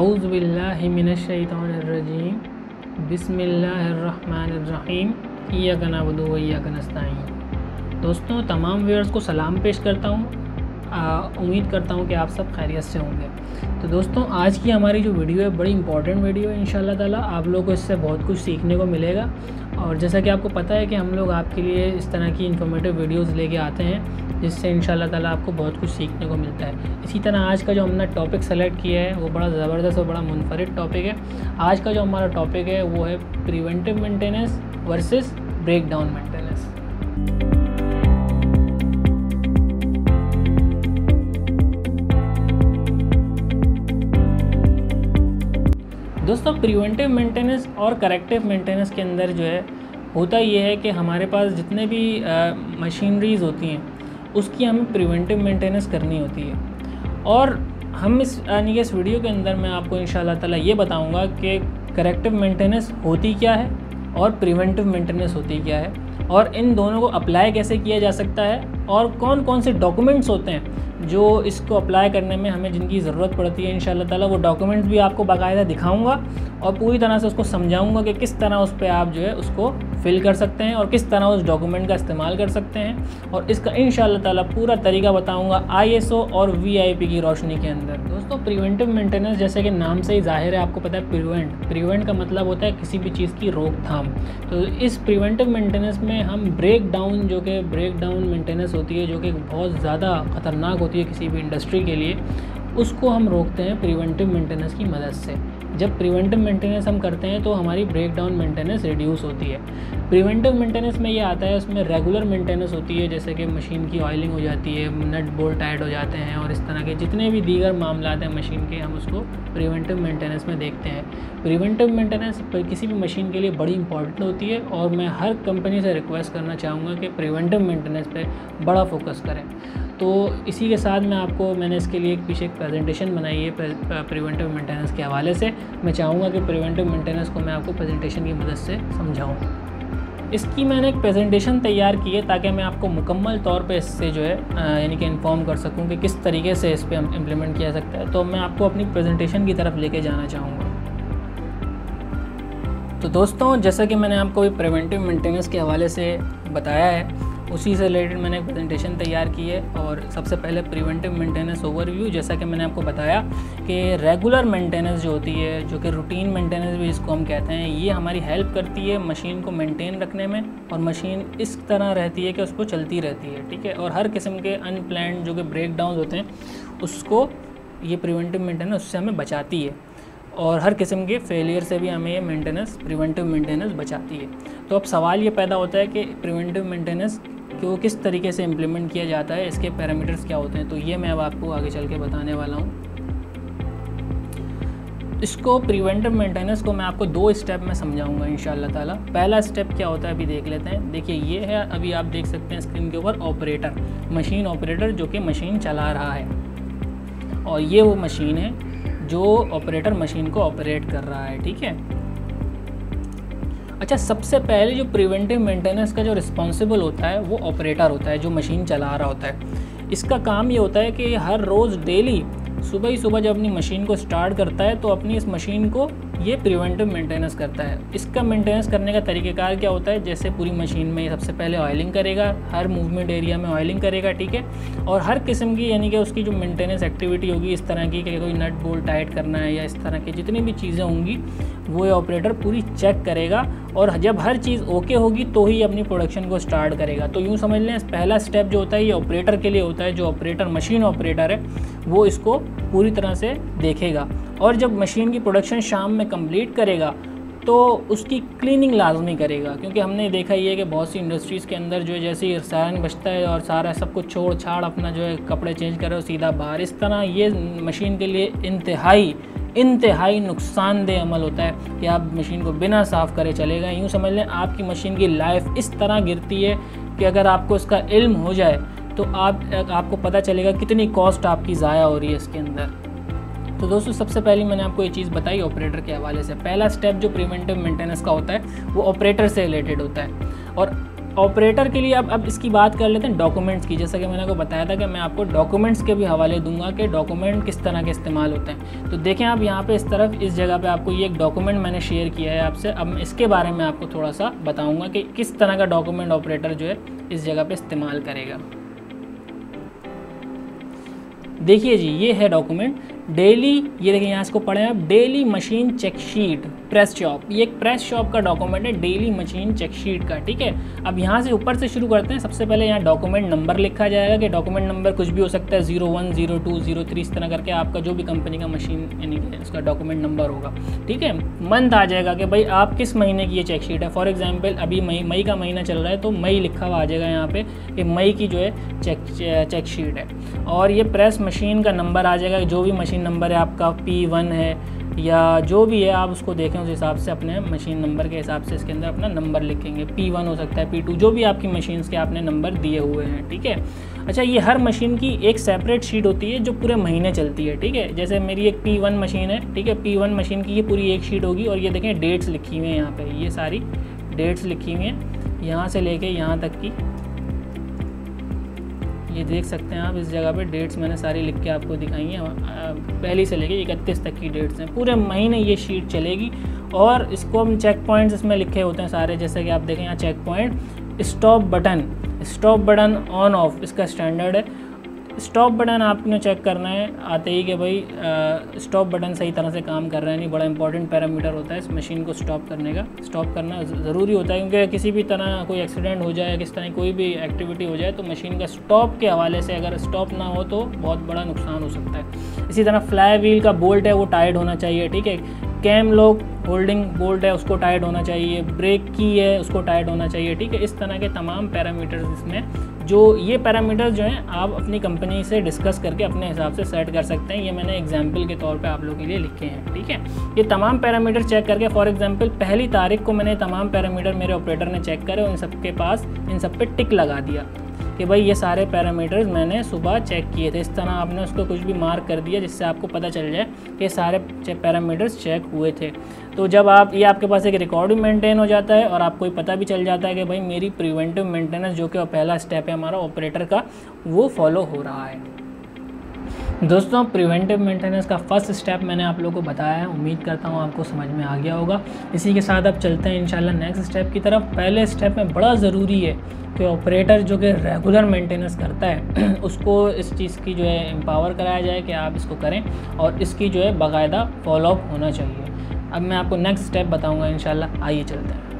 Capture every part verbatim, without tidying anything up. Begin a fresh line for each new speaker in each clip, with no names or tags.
आऊज़ु बिल्लाहि मिनश्शैतानिर्रजीम बिस्मिल्लाहिर्रहमानिर्रहीम इय्याका नअबुदु व इय्याका नस्तईन। दोस्तों, तमाम व्यूअर्स को सलाम पेश करता हूँ। उम्मीद करता हूँ कि आप सब खैरियत से होंगे। तो दोस्तों, आज की हमारी जो वीडियो है बड़ी इंपॉर्टेंट वीडियो है। इंशाल्लाह ताला आप लोगों को इससे बहुत कुछ सीखने को मिलेगा। और जैसा कि आपको पता है कि हम लोग आपके लिए इस तरह की इन्फॉर्मेटिव वीडियोस लेके आते हैं, जिससे इंशाल्लाह ताला आपको बहुत कुछ सीखने को मिलता है। इसी तरह आज का जो हमने टॉपिक सेलेक्ट किया है वो बड़ा ज़बरदस्त और बड़ा मुनफरिद टॉपिक है। आज का जो हमारा टॉपिक है वो है preventive maintenance versus breakdown maintenance. दोस्तों, प्रिवेंटिव मेंटेनेंस और करेक्टिव मेंटेनेंस के अंदर जो है होता ये है कि हमारे पास जितने भी मशीनरीज़ होती हैं उसकी हमें प्रिवेंटिव मेंटेनेंस करनी होती है। और हम इस यानी कि इस वीडियो के अंदर मैं आपको इंशाल्लाह ताला ये बताऊंगा कि करेक्टिव मेंटेनेंस होती क्या है और प्रिवेंटिव मेंटेनेंस होती क्या है, और इन दोनों को अप्लाई कैसे किया जा सकता है, और कौन कौन से डॉक्यूमेंट्स होते हैं जो इसको अप्लाई करने में हमें जिनकी ज़रूरत पड़ती है। इंशाल्लाह ताला वो डॉक्यूमेंट्स भी आपको बाकायदा दिखाऊंगा और पूरी तरह से उसको समझाऊंगा कि किस तरह उस पर आप जो है उसको फिल कर सकते हैं और किस तरह उस डॉक्यूमेंट का इस्तेमाल कर सकते हैं। और इसका इंशाल्लाह ताला पूरा तरीका बताऊंगा आईएसओ और वीआईपी की रोशनी के अंदर। दोस्तों, प्रिवेंटिव मेंटेनेंस जैसे कि नाम से ही जाहिर है, आपको पता है प्रिवेंट प्रिवेंट का मतलब होता है किसी भी चीज़ की रोकथाम। तो इस प्रिवेंटिव मेंटेनेंस में हम ब्रेक डाउन जो कि ब्रेक डाउन मेंटेनेंस होती है, जो कि बहुत ज़्यादा ख़तरनाक होती है किसी भी इंडस्ट्री के लिए, उसको हम रोकते हैं प्रिवेंटिव मेंटेनेंस की मदद से। जब प्रिवेंटिव मेंटेनेंस हम करते हैं तो हमारी ब्रेक डाउन मेंटेनेंस रिड्यूस होती है। प्रिवेंटिव मेंटेनेंस में ये आता है, उसमें रेगुलर मेंटेनेंस होती है, जैसे कि मशीन की ऑयलिंग हो जाती है, नट बोल्ट टाइट हो जाते हैं, और इस तरह के जितने भी दीगर मामलात हैं मशीन के, हम उसको प्रिवेंटिव मेंटेनेंस में देखते हैं। प्रिवेंटिव मेंटेनेंस किसी भी मशीन के लिए बड़ी इंपॉर्टेंट होती है, और मैं हर कंपनी से रिक्वेस्ट करना चाहूँगा कि प्रिवेंटिव मेंटेनेंस पे बड़ा फोकस करें। तो इसी के साथ मैं आपको मैंने इसके लिए एक पीछे एक प्रेजेंटेशन बनाई है प्रिवेंटिव मेंटेनेंस के हवाले से। मैं चाहूँगा कि प्रिवेंटिव मेंटेनेंस को मैं आपको प्रेजेंटेशन की मदद से समझाऊँ। इसकी मैंने एक प्रेजेंटेशन तैयार की है ताकि मैं आपको मुकम्मल तौर पे इससे जो है यानी कि इन्फॉर्म कर सकूँ कि किस तरीके से इस पर हम इम्प्लीमेंट किया सकता है। तो मैं आपको अपनी प्रेजेंटेशन की तरफ लेके जाना चाहूँगा। तो दोस्तों, जैसा कि मैंने आपको प्रिवेंटिव मेंटेनेंस के हवाले से बताया है, उसी से रिलेटेड मैंने एक प्रेजेंटेशन तैयार की है। और सबसे पहले प्रिवेंटिव मेंटेनेंस ओवरव्यू, जैसा कि मैंने आपको बताया कि रेगुलर मेंटेनेंस जो होती है, जो कि रूटीन मेंटेनेंस भी इसको हम कहते हैं, ये हमारी हेल्प करती है मशीन को मेंटेन रखने में, और मशीन इस तरह रहती है कि उसको चलती रहती है, ठीक है। और हर किस्म के अनप्लान्ड जो कि ब्रेक डाउन होते हैं उसको ये प्रिवेंटिव मेंटेनेंस उससे हमें बचाती है, और हर किस्म के फेलियर से भी हमें ये मेंटेनेंस प्रिवेंटिव मेंटेनेंस बचाती है। तो अब सवाल ये पैदा होता है कि प्रिवेंटिव मेंटेनेंस को किस तरीके से इम्प्लीमेंट किया जाता है, इसके पैरामीटर्स क्या होते हैं। तो ये मैं अब आपको आगे चल के बताने वाला हूँ। इसको प्रिवेंटिव मेंटेनेंस को मैं आपको दो स्टेप में समझाऊंगा इंशाल्लाह ताला। पहला स्टेप क्या होता है अभी देख लेते हैं। देखिए, ये है, अभी आप देख सकते हैं स्क्रीन के ऊपर ऑपरेटर, मशीन ऑपरेटर जो कि मशीन चला रहा है, और ये वो मशीन है जो ऑपरेटर मशीन को ऑपरेट कर रहा है, ठीक है। अच्छा, सबसे पहले जो प्रिवेंटिव मेंटेनेंस का जो रिस्पॉन्सिबल होता है वो ऑपरेटर होता है, जो मशीन चला रहा होता है। इसका काम ये होता है कि हर रोज़ डेली सुबह ही सुबह जब अपनी मशीन को स्टार्ट करता है तो अपनी इस मशीन को ये प्रिवेंटिव मेंटेनेंस करता है। इसका मेंटेनेंस करने का तरीक़ेकार क्या होता है, जैसे पूरी मशीन में सबसे पहले ऑयलिंग करेगा, हर मूवमेंट एरिया में ऑयलिंग करेगा, ठीक है। और हर किस्म की यानी कि उसकी जो मेंटेनेंस एक्टिविटी होगी इस तरह की कि कोई नट बोल्ट टाइट करना है या इस तरह की जितनी भी चीज़ें होंगी वो ये ऑपरेटर पूरी चेक करेगा, और जब हर चीज़ ओके होगी तो ही अपनी प्रोडक्शन को स्टार्ट करेगा। तो यूँ समझ लें, पहला स्टेप जो होता है ये ऑपरेटर के लिए होता है। जो ऑपरेटर मशीन ऑपरेटर है वो इसको पूरी तरह से देखेगा, और जब मशीन की प्रोडक्शन शाम में कंप्लीट करेगा तो उसकी क्लीनिंग लाजमी करेगा। क्योंकि हमने देखा ही है कि बहुत सी इंडस्ट्रीज़ के अंदर जो है जैसे ही सायरन बजता है और सारा सब कुछ छोड़ छाड़ अपना जो है कपड़े चेंज करे और सीधा बाहर, इस तरह ये मशीन के लिए इंतहाई इंतहाई नुकसानदेह अमल होता है कि आप मशीन को बिना साफ़ करे चलेगा। यूँ समझ लें आपकी मशीन की लाइफ इस तरह गिरती है कि अगर आपको इसका इल्म हो जाए तो आप आपको पता चलेगा कितनी कॉस्ट आपकी ज़ाया हो रही है इसके अंदर। तो दोस्तों, सबसे पहले मैंने आपको ये चीज़ बताई ऑपरेटर के हवाले से। पहला स्टेप जो प्रिवेंटिव मेंटेनेंस का होता है वो ऑपरेटर से रिलेटेड होता है, और ऑपरेटर के लिए अब अब इसकी बात कर लेते हैं डॉक्यूमेंट्स की। जैसा कि मैंने आपको बताया था कि मैं आपको डॉक्यूमेंट्स के भी हवाले दूंगा कि डॉक्यूमेंट किस तरह के इस्तेमाल होते हैं। तो देखें आप यहाँ पे इस तरफ इस जगह पे आपको ये एक डॉक्यूमेंट मैंने शेयर किया है आपसे। अब मैं इसके बारे में आपको थोड़ा सा बताऊँगा कि किस तरह का डॉक्यूमेंट ऑपरेटर जो है इस जगह पर इस्तेमाल करेगा। देखिए जी, ये है डॉक्यूमेंट डेली, ये देखिए यहाँ इसको पढ़ें आप, daily machine check sheet press shop. ये एक प्रेस शॉप का डॉक्यूमेंट है, डेली मशीन चेक शीट का, ठीक है। अब यहाँ से ऊपर से शुरू करते हैं। सबसे पहले यहाँ डॉक्यूमेंट नंबर लिखा जाएगा कि डॉक्यूमेंट नंबर कुछ भी हो सकता है, zero one zero two zero three इस तरह करके आपका जो भी कंपनी का मशीन यानी कि उसका डॉक्यूमेंट नंबर होगा, ठीक है। मंथ आ जाएगा कि भाई आप किस महीने की ये चेक शीट है। फॉर एग्जाम्पल अभी मई मई का महीना चल रहा है तो मई लिखा हुआ आ जाएगा यहाँ पे कि मई की जो है चेक चेक शीट है। और ये प्रेस मशीन का नंबर आ जाएगा, जो भी मशीन नंबर है आपका पी वन है या जो भी है आप उसको देखें उस हिसाब से अपने मशीन नंबर के हिसाब से इसके अंदर अपना नंबर लिखेंगे। पी वन हो सकता है, पी टू, जो भी आपकी मशीन्स के आपने नंबर दिए हुए हैं, ठीक है। अच्छा, ये हर मशीन की एक सेपरेट शीट होती है जो पूरे महीने चलती है, ठीक है। जैसे मेरी एक पी वन मशीन है, ठीक है, पी वन मशीन की ये पूरी एक शीट होगी और ये देखें डेट्स लिखी हुई हैं यहाँ पर, ये सारी डेट्स लिखी हुई हैं यहाँ से लेके यहाँ तक की, ये देख सकते हैं आप। इस जगह पे डेट्स मैंने सारी लिख के आपको दिखाई हैं, पहली से लेके इकतीस तक की डेट्स हैं। पूरे महीने ये शीट चलेगी और इसको हम चेक पॉइंट्स इसमें लिखे होते हैं सारे। जैसे कि आप देखें यहाँ check point, stop button, stop button on off इसका स्टैंडर्ड है। स्टॉप बटन आपने चेक करना है आते ही कि भाई स्टॉप बटन सही तरह से काम कर रहा है नहीं। बड़ा इंपॉर्टेंट पैरामीटर होता है इस मशीन को स्टॉप करने का। स्टॉप करना ज़रूरी होता है क्योंकि किसी भी तरह कोई एक्सीडेंट हो जाए, किस तरह कोई भी एक्टिविटी हो जाए तो मशीन का स्टॉप के हवाले से अगर स्टॉप ना हो तो बहुत बड़ा नुकसान हो सकता है। इसी तरह फ्लाई व्हील का बोल्ट है वो टाइट होना चाहिए, ठीक है। कैम लॉक होल्डिंग बोल्ट है उसको टाइट होना चाहिए, ब्रेक की है उसको टाइट होना चाहिए, ठीक है। इस तरह के तमाम पैरामीटर्स इसमें, जो ये पैरामीटर्स जो हैं आप अपनी कंपनी से डिस्कस करके अपने हिसाब से सेट कर सकते हैं। ये मैंने एग्जांपल के तौर पे आप लोगों के लिए लिखे हैं, ठीक है। ये तमाम पैरामीटर चेक करके, फॉर एग्जांपल पहली तारीख को मैंने तमाम पैरामीटर मेरे ऑपरेटर ने चेक करे और इन सब के पास इन सब पे टिक लगा दिया कि भाई ये सारे पैरामीटर्स मैंने सुबह चेक किए थे। इस तरह आपने उसको कुछ भी मार्क कर दिया जिससे आपको पता चल जाए कि सारे पैरामीटर्स चेक हुए थे। तो जब आप ये आपके पास एक रिकॉर्ड भी मेंटेन हो जाता है और आपको पता भी चल जाता है कि भाई मेरी प्रिवेंटिव मेंटेनेंस जो कि पहला स्टेप है हमारा ऑपरेटर का, वो फॉलो हो रहा है। दोस्तों, प्रिवेंटिव मेंटेनेंस का फर्स्ट स्टेप मैंने आप लोगों को बताया है। उम्मीद करता हूँ आपको समझ में आ गया होगा। इसी के साथ अब चलते हैं इंशाल्लाह नेक्स्ट स्टेप की तरफ। पहले स्टेप में बड़ा ज़रूरी है कि ऑपरेटर जो कि रेगुलर मेंटेनेंस करता है उसको इस चीज़ की जो है एम्पावर कराया जाए कि आप इसको करें और इसकी जो है बाकायदा फॉलोअप होना चाहिए। अब मैं आपको नेक्स्ट स्टेप बताऊँगा इंशाल्लाह। आइए चलते हैं।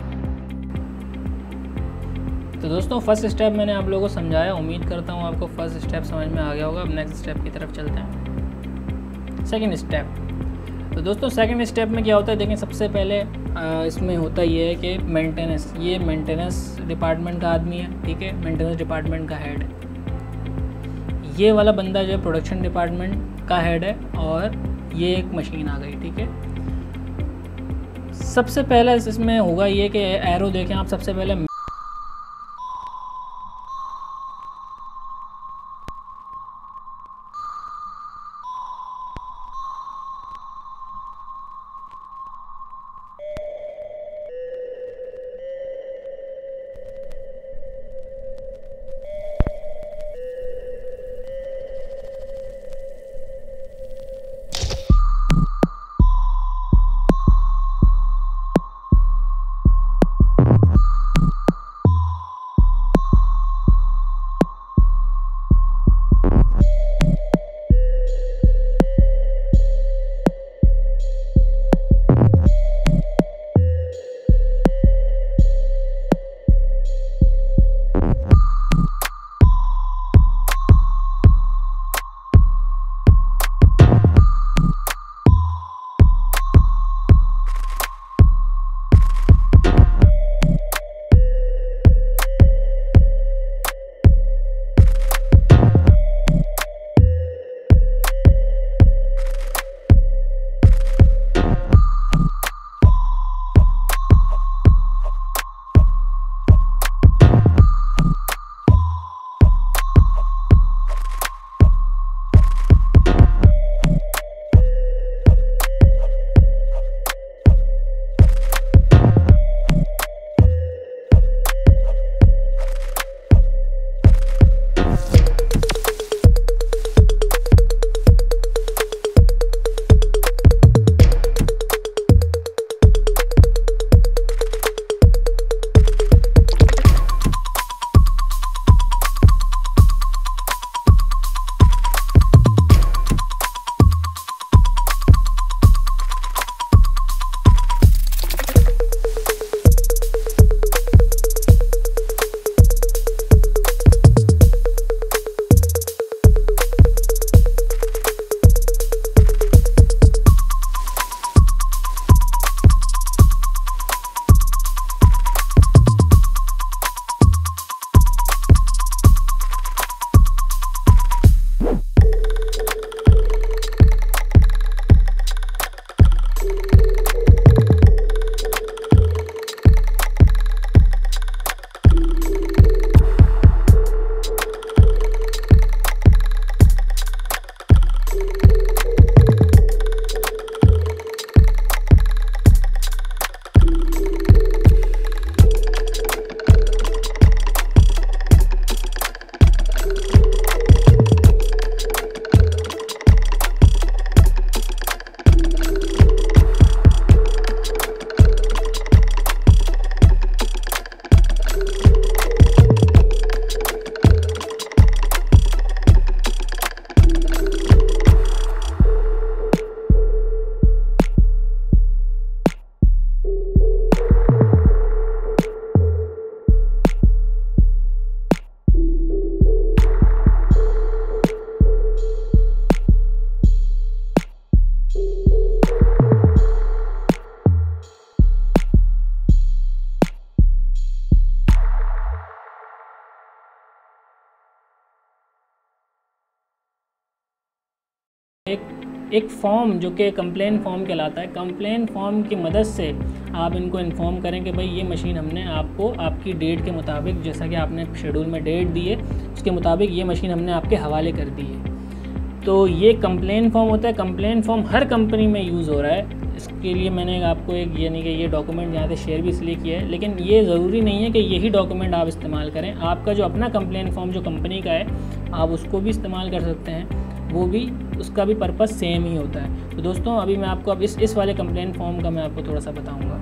तो दोस्तों, फर्स्ट स्टेप मैंने आप लोगों को समझाया। उम्मीद करता हूँ आपको फर्स्ट स्टेप समझ में आ गया होगा। अब नेक्स्ट स्टेप की तरफ चलते हैं। Second step. तो दोस्तों, सेकंड स्टेप में क्या होता है, देखें सबसे पहले आ, इसमें होता ये है कि मेंटेनेंस, ये मेंटेनेंस डिपार्टमेंट का आदमी है, ठीक है, मेंटेनेंस डिपार्टमेंट का हेड है। ये वाला बंदा जो है प्रोडक्शन डिपार्टमेंट का हेड है और ये एक मशीन आ गई, ठीक है। सबसे पहले इसमें होगा ये कि एरो देखें आप, सबसे पहले एक फॉर्म जो कि कंप्लेन फॉर्म कहलाता है, कंप्लेन फॉर्म की मदद से आप इनको इन्फॉर्म करें कि भाई ये मशीन हमने आपको आपकी डेट के मुताबिक, जैसा कि आपने शेड्यूल में डेट दी है उसके मुताबिक ये मशीन हमने आपके हवाले कर दी है। तो ये कंप्लेन फॉर्म होता है। कंप्लेन फॉर्म हर कंपनी में यूज़ हो रहा है। इसके लिए मैंने आपको एक यानी कि ये डॉक्यूमेंट यहाँ से शेयर भी इसलिए किया है, लेकिन ये ज़रूरी नहीं है कि यही डॉक्यूमेंट आप इस्तेमाल करें। आपका जो अपना कंप्लेन फॉर्म जो कंपनी का है आप उसको भी इस्तेमाल कर सकते हैं, वो भी उसका भी पर्पस सेम ही होता है। तो दोस्तों अभी मैं आपको अब इस इस वाले कंप्लेन फॉर्म का मैं आपको थोड़ा सा बताऊँगा।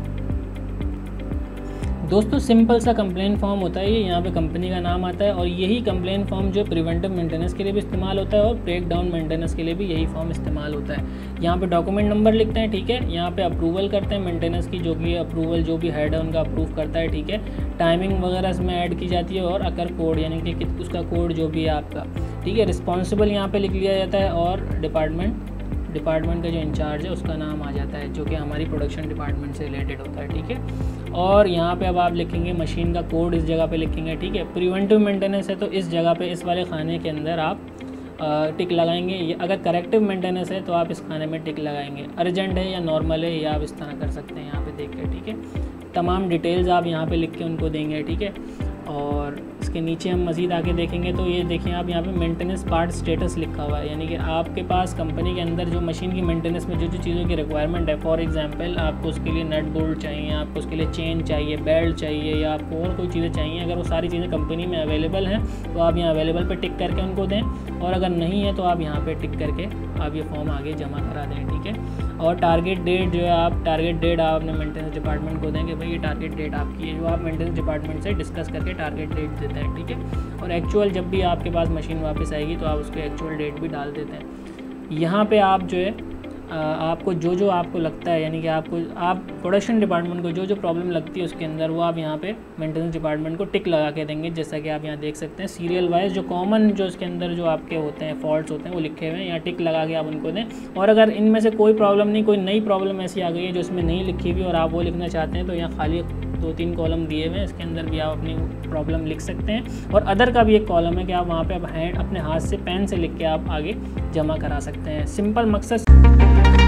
दोस्तों सिंपल सा कंप्लेन फॉर्म होता है ये, यहाँ पे कंपनी का नाम आता है और यही कंप्लेन फॉर्म जो प्रिवेंटिव मेंटेनेंस के लिए भी इस्तेमाल होता है और ब्रेक डाउन मेंटेनेंस के लिए भी यही फॉर्म इस्तेमाल होता है। यहाँ पे डॉक्यूमेंट नंबर लिखते हैं, ठीक है। यहाँ पे अप्रूवल करते हैं मेंटेनेंस की, जो भी अप्रूवल जो भी हेड है उनका अप्रूव करता है, ठीक है। टाइमिंग वगैरह इसमें ऐड की जाती है और अकर कोड यानी कि उसका कोड जो भी है आपका, ठीक है। रिस्पॉन्सिबल यहाँ पर लिख लिया जाता है और डिपार्टमेंट डिपार्टमेंट का जो इंचार्ज है उसका नाम आ जाता है, जो कि हमारी प्रोडक्शन डिपार्टमेंट से रिलेटेड होता है, ठीक है। और यहाँ पे अब आप लिखेंगे मशीन का कोड, इस जगह पे लिखेंगे, ठीक है। प्रिवेंटिव मेंटेनेंस है तो इस जगह पे इस वाले खाने के अंदर आप टिक लगाएंगे। अगर करेक्टिव मेंटेनेंस है तो आप इस खाने में टिक लगाएंगे। अर्जेंट है या नॉर्मल है या आप इस तरह कर सकते हैं यहाँ पे देख के, ठीक है। तमाम डिटेल्स आप यहाँ पे लिख के उनको देंगे, ठीक है। और इसके नीचे हम मज़ीद आके देखेंगे तो ये देखिए आप यहाँ पे मेंटेनेंस पार्ट स्टेटस लिखा हुआ है, यानी कि आपके पास कंपनी के अंदर जो मशीन की मेंटेनेंस में जो जो चीज़ों की रिक्वायरमेंट है, फॉर एग्जांपल आपको उसके लिए नट बोल्ट चाहिए, आपको उसके लिए चेन चाहिए, बेल्ट चाहिए या आपको और कोई चीज़ें चाहिए, अगर वो सारी चीज़ें कंपनी में अवेलेबल हैं तो आप यहाँ अवेलेबल पर टिक करके उनको दें, और अगर नहीं है तो आप यहाँ पर टिक करके आप ये फॉर्म आगे जमा करा दें, ठीक है। और टारगेट डेट जो है आप टारगेट डेट आप अपने मेंटेनेंस डिपार्टमेंट को देंगे, भाई ये टारगेट डेट आपकी है, जो आप मेंटेनेंस डिपार्टमेंट से डिस्कस करके टारगेट डेट देते हैं, ठीक है। और एक्चुअल जब भी आपके पास मशीन वापस आएगी तो आप उसको एक्चुअल डेट भी डाल देते हैं। यहाँ पे आप जो है आ, आपको जो जो आपको लगता है, यानी कि आपको आप प्रोडक्शन डिपार्टमेंट को जो जो प्रॉब्लम लगती है उसके अंदर वो आप यहाँ पे मेंटेनेंस डिपार्टमेंट को टिक लगा के देंगे, जैसा कि आप यहाँ देख सकते हैं। सीरियल वाइज जो कॉमन जो इसके अंदर जो आपके होते हैं फॉल्ट्स होते हैं वो लिखे हुए हैं, यहाँ टिक लगा के आप उनको दें। और अगर इनमें से कोई प्रॉब्लम नहीं, कोई नई प्रॉब्लम ऐसी आ गई है जो इसमें नहीं लिखी हुई और आप वो लिखना चाहते हैं तो यहाँ खाली दो तीन कॉलम दिए हुए हैं, इसके अंदर भी आप अपनी प्रॉब्लम लिख सकते हैं। और अदर का भी एक कॉलम है कि आप वहाँ पे आप हैंड अपने हाथ से पेन से लिख के आप आगे जमा करा सकते हैं। सिंपल मकसद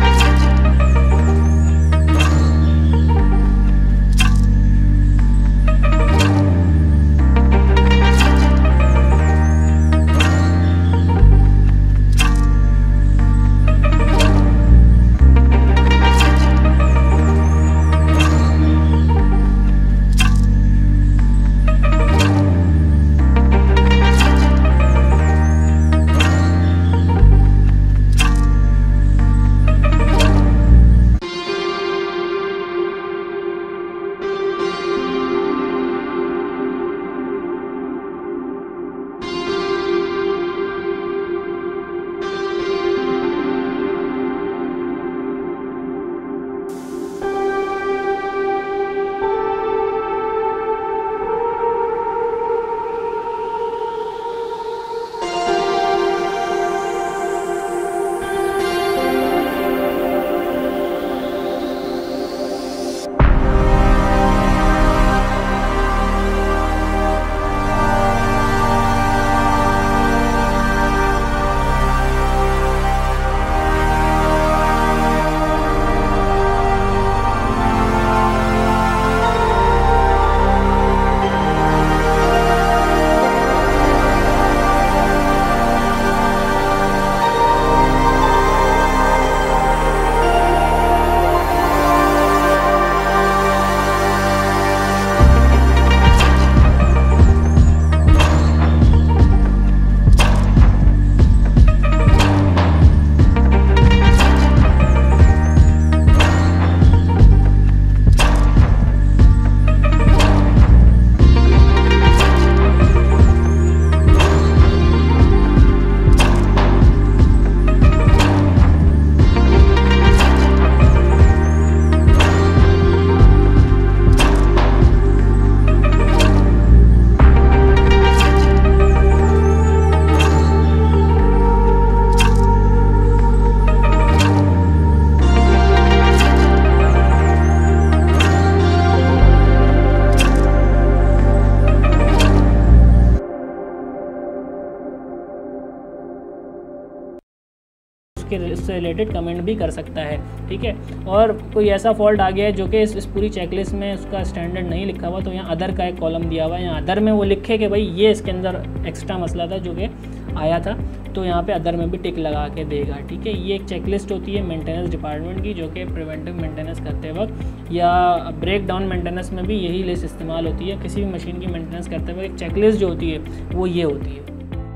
उसके उससे रिलेटेड कमेंट भी कर सकता है, ठीक है। और कोई ऐसा फॉल्ट आ गया है जो कि इस, इस पूरी चेकलिस्ट में उसका स्टैंडर्ड नहीं लिखा हुआ, तो यहाँ अदर का एक कॉलम दिया हुआ है, यहाँ अदर में वो लिखे कि भाई ये इसके अंदर एक्स्ट्रा मसला था जो कि आया था, तो यहाँ पे अदर में भी टिक लगा के देगा, ठीक है। ये एक चेकलिस्ट होती है मेंटेनेंस डिपार्टमेंट की, जो कि प्रिवेंटिव मेंटेनेंस करते वक्त या ब्रेक डाउन मेंटेनेंस में भी यही लिस्ट इस्तेमाल होती है। किसी भी मशीन की मेंटेनेंस करते वक्त एक चेकलिस्ट जो होती है वो ये होती है।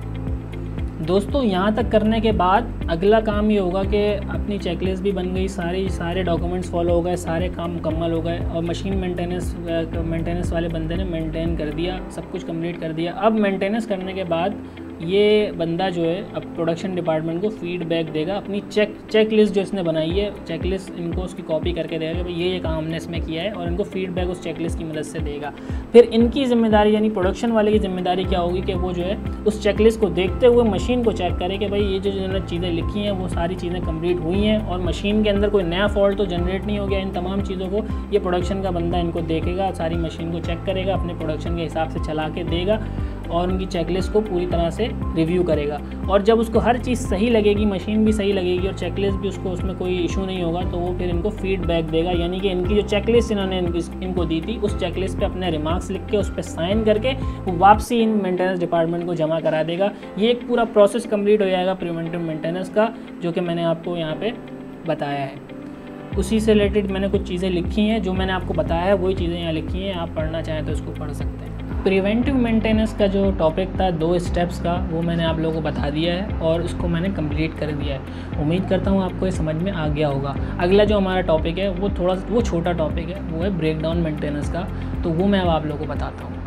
दोस्तों यहाँ तक करने के बाद अगला काम ये होगा कि अपनी चेकलिस्ट भी बन गई, सारी सारे डॉक्यूमेंट्स फॉलो हो गए, सारे काम मुकम्मल हो गए और मशीन मेंटेनेंस मेंटेनेंस वाले बंदे ने मेंटेन कर दिया, सब कुछ कंप्लीट कर दिया। अब मेंटेनेंस करने के बाद ये बंदा जो है अब प्रोडक्शन डिपार्टमेंट को फीडबैक देगा, अपनी चेक चेक लिस्ट जो इसने बनाई है, चेक लिस्ट इनको उसकी कॉपी करके देगा कि भाई ये ये काम हमने इसमें किया है, और इनको फीडबैक उस चेक लिस्ट की मदद से देगा। फिर इनकी जिम्मेदारी यानी प्रोडक्शन वाले की जिम्मेदारी क्या होगी कि वो जो है उस चेक लिस्ट को देखते हुए मशीन को चेक करे कि भाई ये जो जिन्होंने चीज़ें लिखी हैं वो सारी चीज़ें कंप्लीट हुई हैं और मशीन के अंदर कोई नया फॉल्ट तो जनरेट नहीं हो गया। इन तमाम चीज़ों को ये प्रोडक्शन का बंदा इनको देखेगा, सारी मशीन को चेक करेगा, अपने प्रोडक्शन के हिसाब से चला के देगा और उनकी चेकलिस्ट को पूरी तरह से रिव्यू करेगा। और जब उसको हर चीज़ सही लगेगी, मशीन भी सही लगेगी और चेकलिस्ट भी उसको उसमें कोई इशू नहीं होगा, तो वो फिर इनको फीडबैक देगा, यानी कि इनकी जो चेकलिस्ट इन्होंने इनको दी थी उस चेकलिस्ट पे अपने रिमार्क्स लिख के उस पर साइन करके वो वापसी इन मेंटेनेंस डिपार्टमेंट को जमा करा देगा। ये एक पूरा प्रोसेस कंप्लीट हो जाएगा प्रिवेंटिव मेंटेनेंस का, जो कि मैंने आपको यहाँ पे बताया है। उसी से रिलेटेड मैंने कुछ चीज़ें लिखी हैं, जो मैंने आपको बताया है वही चीज़ें यहाँ लिखी हैं, आप पढ़ना चाहें तो इसको पढ़ सकते हैं। प्रिवेंटिव मेंटेनेंस का जो टॉपिक था दो स्टेप्स का, वो मैंने आप लोगों को बता दिया है और उसको मैंने कंप्लीट कर दिया है। उम्मीद करता हूँ आपको ये समझ में आ गया होगा। अगला जो हमारा टॉपिक है वो थोड़ा वो छोटा टॉपिक है, वो है ब्रेक डाउन मेंटेनेंस का, तो वो मैं अब आप लोगों को बताता हूँ।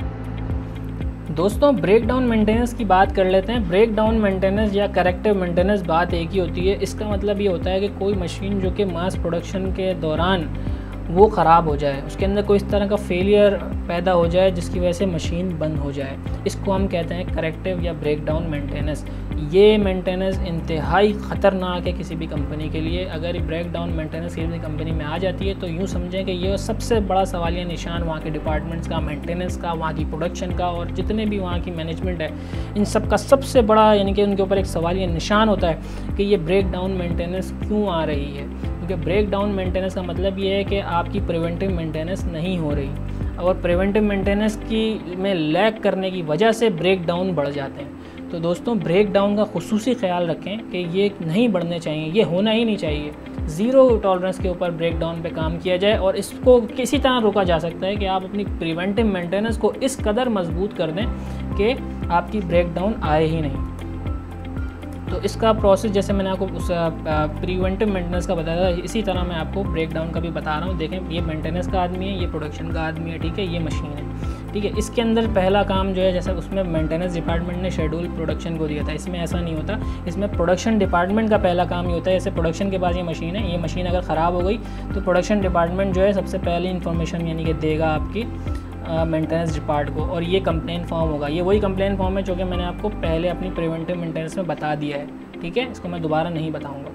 दोस्तों ब्रेक डाउन मेंटेनेंस की बात कर लेते हैं। ब्रेक डाउन मेंटेनेंस या करेक्टिव मेंटेनेंस बात एक ही होती है। इसका मतलब ये होता है कि कोई मशीन जो कि मास प्रोडक्शन के दौरान वो ख़राब हो जाए, उसके अंदर कोई इस तरह का फेलियर पैदा हो जाए जिसकी वजह से मशीन बंद हो जाए, इसको हम कहते हैं करेक्टिव या ब्रेक डाउन मेंटेनेंस। ये मेंटेनेंस इंतहाई ख़तरनाक है किसी भी कंपनी के लिए। अगर ब्रेक डाउन मेंटेनेंस किसी भी कंपनी में आ जाती है तो यूँ समझें कि ये सबसे बड़ा सवालिया निशान वहाँ के डिपार्टमेंट्स का, मेंटेनेंस का, वहाँ की प्रोडक्शन का और जितने भी वहाँ की मैनेजमेंट है, इन सब का सबसे बड़ा यानी कि उनके ऊपर एक सवालिया निशान होता है कि ये ब्रेक डाउन मेंटेनेंस क्यों आ रही है। क्योंकि ब्रेक डाउन मेंटेनेंस का मतलब ये है कि आपकी प्रिवेंटिव मेंटेनेंस नहीं हो रही, और प्रिवेंटिव मेंटेनेंस की में लैग करने की वजह से ब्रेक डाउन बढ़ जाते हैं। तो दोस्तों ब्रेक डाउन का खुसूसी ख्याल रखें कि ये नहीं बढ़ने चाहिए, ये होना ही नहीं चाहिए। ज़ीरो टॉलरेंस के ऊपर ब्रेक डाउन पे काम किया जाए और इसको किसी तरह रोका जा सकता है कि आप अपनी प्रिवेंटिव मेंटेनेंस को इस कदर मजबूत कर दें कि आपकी ब्रेक डाउन आए ही नहीं। तो इसका प्रोसेस जैसे मैंने आपको उस प्रिवेंटिव मेंटेनेंस का बताया था, इसी तरह मैं आपको ब्रेक डाउन का भी बता रहा हूँ। देखें, ये मेंटेनेंस का आदमी है, ये प्रोडक्शन का आदमी है, ठीक है, ये मशीन है, ठीक है। इसके अंदर पहला काम जो है, जैसे उसमें मेंटेनेंस डिपार्टमेंट ने शेड्यूल प्रोडक्शन को दिया था, इसमें ऐसा नहीं होता। इसमें प्रोडक्शन डिपार्टमेंट का पहला काम ये होता है, जैसे प्रोडक्शन के पास ये मशीन है, ये मशीन अगर ख़राब हो गई तो प्रोडक्शन डिपार्टमेंट जो है सबसे पहले इन्फॉर्मेशन यानी कि देगा आपकी मेंटेनेंस डिपार्ट को, और ये कंप्लेन फॉर्म होगा। ये वही कंप्लेन फॉर्म है जो कि मैंने आपको पहले अपनी प्रिवेंटिव मेंटेनेंस में बता दिया है, ठीक है, इसको मैं दोबारा नहीं बताऊंगा।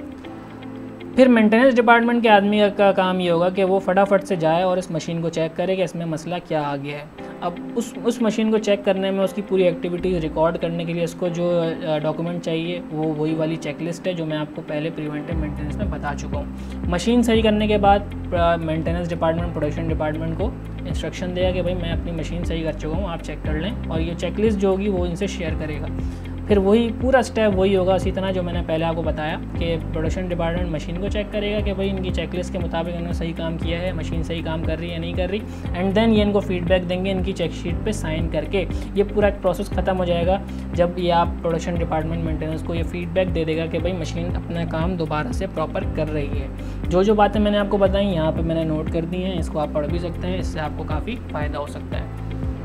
फिर मेंटेनेंस डिपार्टमेंट के आदमी का काम ये होगा कि वो फटाफट से जाए और इस मशीन को चेक करे कि इसमें मसला क्या आ गया है। अब उस उस मशीन को चेक करने में, उसकी पूरी एक्टिविटीज़ रिकॉर्ड करने के लिए इसको जो डॉक्यूमेंट चाहिए वो वही वाली चेकलिस्ट है जो मैं आपको पहले प्रिवेंटिव मेंटेनेंस में बता चुका हूँ। मशीन सही करने के बाद मेंटेनेंस डिपार्टमेंट प्रोडक्शन डिपार्टमेंट को इंस्ट्रक्शन देगा कि भाई मैं अपनी मशीन सही कर चुका हूँ, आप चेक कर लें, और ये चेकलिस्ट जो होगी वो इनसे शेयर करेगा। फिर वही पूरा स्टेप वही होगा इसी तरह जो मैंने पहले आपको बताया कि प्रोडक्शन डिपार्टमेंट मशीन को चेक करेगा कि भाई इनकी चेकलिस्ट के मुताबिक इन्होंने सही काम किया है, मशीन सही काम कर रही है या नहीं कर रही, एंड देन ये इनको फीडबैक देंगे इनकी चेक शीट पे साइन करके। ये पूरा एक प्रोसेस ख़त्म हो जाएगा जब ये आप प्रोडक्शन डिपार्टमेंट मेंटेनेंस को ये फीडबैक दे देगा कि भाई मशीन अपना काम दोबारा से प्रॉपर कर रही है। जो जो बातें मैंने आपको बताई यहाँ पर मैंने नोट कर दी हैं, इसको आप पढ़ भी सकते हैं, इससे आपको काफ़ी फ़ायदा हो सकता है।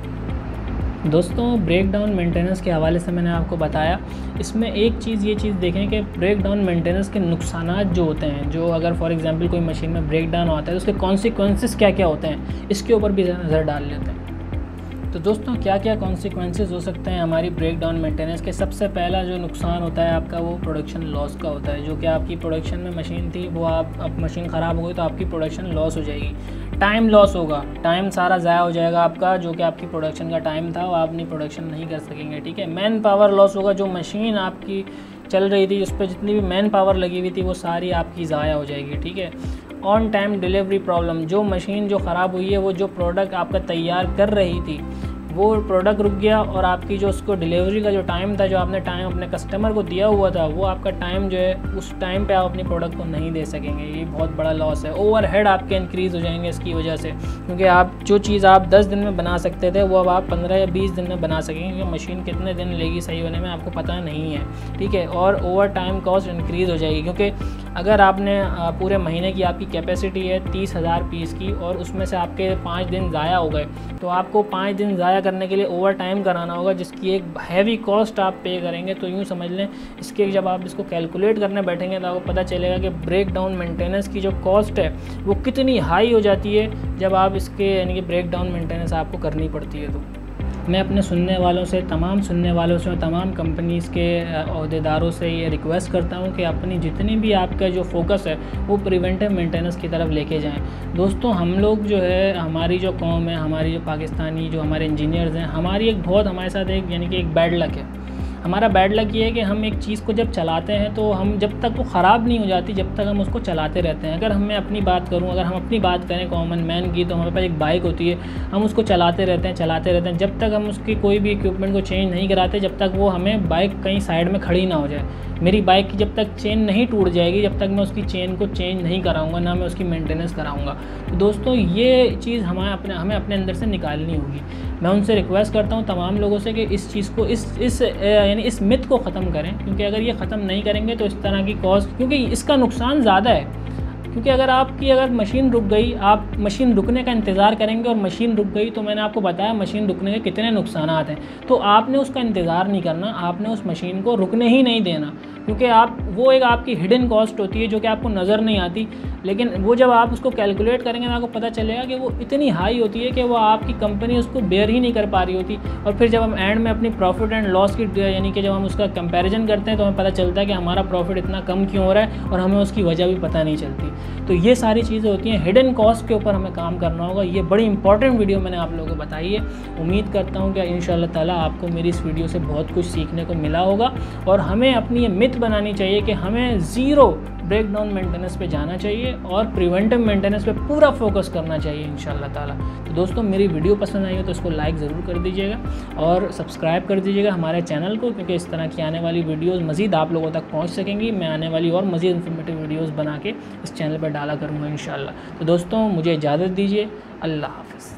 दोस्तों ब्रेक डाउन मेंटेनेंस के हवाले से मैंने आपको बताया। इसमें एक चीज़ ये चीज़ देखें कि ब्रेक डाउन मेंटेनेंस के नुकसानात जो होते हैं, जो अगर फॉर एग्जांपल कोई मशीन में ब्रेक डाउन होता है तो उसके कॉन्सिक्वेंसेस क्या क्या होते हैं, इसके ऊपर भी नज़र डाल लेते हैं। तो दोस्तों क्या क्या कॉन्सिक्वेंसेस हो सकते हैं हमारी ब्रेक डाउन मेंटेनेंस के। सबसे पहला जो नुकसान होता है आपका वो प्रोडक्शन लॉस का होता है। जो कि आपकी प्रोडक्शन में मशीन थी वो आप अब मशीन ख़राब हो गई तो आपकी प्रोडक्शन लॉस हो जाएगी, टाइम लॉस होगा, टाइम सारा ज़ाया हो जाएगा आपका, जो कि आपकी प्रोडक्शन का टाइम था वो आप अपनी प्रोडक्शन नहीं कर सकेंगे, ठीक है। मैन पावर लॉस होगा, जो मशीन आपकी चल रही थी, उस पर जितनी भी मैन पावर लगी हुई थी वो सारी आपकी ज़ाया हो जाएगी, ठीक है। ऑन टाइम डिलीवरी प्रॉब्लम, जो मशीन जो ख़राब हुई है, वो जो प्रोडक्ट आपका तैयार कर रही थी वो प्रोडक्ट रुक गया, और आपकी जो उसको डिलीवरी का जो टाइम था, जो आपने टाइम अपने कस्टमर को दिया हुआ था, वो आपका टाइम जो है उस टाइम पे आप अपनी प्रोडक्ट को नहीं दे सकेंगे। ये बहुत बड़ा लॉस है। ओवरहेड आपके इंक्रीज़ हो जाएंगे इसकी वजह से, क्योंकि आप जो चीज़ आप दस दिन में बना सकते थे वो अब आप पंद्रह या बीस दिन में बना सकेंगे, क्योंकि मशीन कितने दिन लेगी सही होने में आपको पता नहीं है, ठीक है। और ओवर टाइम कॉस्ट इंक्रीज़ हो जाएगी, क्योंकि अगर आपने पूरे महीने की आपकी कैपेसिटी है तीस हज़ार पीस की, और उसमें से आपके पाँच दिन ज़ाया हो गए, तो आपको पाँच दिन ज़ाया करने के लिए ओवर टाइम कराना होगा, जिसकी एक हैवी कॉस्ट आप पे करेंगे। तो यूँ समझ लें, इसके जब आप इसको कैलकुलेट करने बैठेंगे तो आपको पता चलेगा कि ब्रेक डाउन मेंटेनेंस की जो कॉस्ट है वो कितनी हाई हो जाती है जब आप इसके यानी कि ब्रेक डाउन मेंटेनेंस आपको करनी पड़ती है। तो मैं अपने सुनने वालों से, तमाम सुनने वालों से, तमाम कंपनीज़ के अहदेदारों से ये रिक्वेस्ट करता हूँ कि अपनी जितनी भी आपका जो फोकस है वो प्रिवेंटिव मेंटेनेंस की तरफ लेके जाएं। दोस्तों, हम लोग जो है, हमारी जो कौम है, हमारी जो पाकिस्तानी जो हमारे इंजीनियर्स हैं, हमारी एक बहुत हमारे साथ एक यानी कि एक बैड लक है। हमारा बैड लक ये है कि हम एक चीज़ को जब चलाते हैं तो हम जब तक वो ख़राब नहीं हो जाती, जब तक हम उसको चलाते रहते हैं। अगर हम मैं अपनी बात करूं, अगर हम अपनी बात करें कॉमन मैन की, तो हमारे पास एक बाइक होती है, हम उसको चलाते रहते हैं चलाते रहते हैं जब तक हम उसकी कोई भी इक्विपमेंट को चेंज नहीं कराते, जब तक वो हमें बाइक कहीं साइड में खड़ी ना हो जाए। मेरी बाइक की जब तक चेन नहीं टूट जाएगी, जब तक मैं उसकी चेन को चेंज नहीं कराऊंगा, ना मैं उसकी मेंटेनेंस कराऊंगा। तो दोस्तों, ये चीज़ हमारे अपने हमें अपने अंदर से निकालनी होगी। मैं उनसे रिक्वेस्ट करता हूँ तमाम लोगों से कि इस चीज़ को, इस इस यानी इस मिथ को ख़त्म करें, क्योंकि अगर ये ख़त्म नहीं करेंगे तो इस तरह की कॉस्ट, क्योंकि इसका नुकसान ज़्यादा है। क्योंकि अगर आपकी अगर मशीन रुक गई, आप मशीन रुकने का इंतज़ार करेंगे और मशीन रुक गई, तो मैंने आपको बताया मशीन रुकने के कितने नुकसान हैं। तो आपने उसका इंतज़ार नहीं करना, आपने उस मशीन को रुकने ही नहीं देना, क्योंकि आप वो एक आपकी हिडन कॉस्ट होती है जो कि आपको नज़र नहीं आती, लेकिन वो जब आप उसको कैलकुलेट करेंगे तो आपको पता चलेगा कि वो इतनी हाई होती है कि वो आपकी कंपनी उसको बेयर ही नहीं कर पा रही होती। और फिर जब हम एंड में अपनी प्रॉफिट एंड लॉस की यानी कि जब हम उसका कंपैरिजन करते हैं तो हमें पता चलता है कि हमारा प्रॉफिट इतना कम क्यों हो रहा है, और हमें उसकी वजह भी पता नहीं चलती। तो ये सारी चीज़ें होती हैं, हिडन कॉस्ट के ऊपर हमें काम करना होगा। ये बड़ी इंपॉर्टेंट वीडियो मैंने आप लोगों को बताई है। उम्मीद करता हूँ कि इंशाअल्लाह ताला आपको मेरी इस वीडियो से बहुत कुछ सीखने को मिला होगा, और हमें अपनी ये मिथ बनानी चाहिए कि हमें ज़ीरो ब्रेक डाउन मेंटेनेंस पे जाना चाहिए और प्रिवेंटिव मेंटेनेंस पे पूरा फोकस करना चाहिए इंशाल्लाह ताला। तो दोस्तों, मेरी वीडियो पसंद आई हो तो इसको लाइक ज़रूर कर दीजिएगा और सब्सक्राइब कर दीजिएगा हमारे चैनल को, क्योंकि इस तरह की आने वाली वीडियोस मज़ीद आप लोगों तक पहुंच सकेंगी। मैं आने वाली और मज़ीद इन्फॉर्मेटिव वीडियोस बना के इस चैनल पर डाला करूँगा इंशाल्लाह। तो दोस्तों, मुझे इजाज़त दीजिए। अल्लाह हाफ़िज़।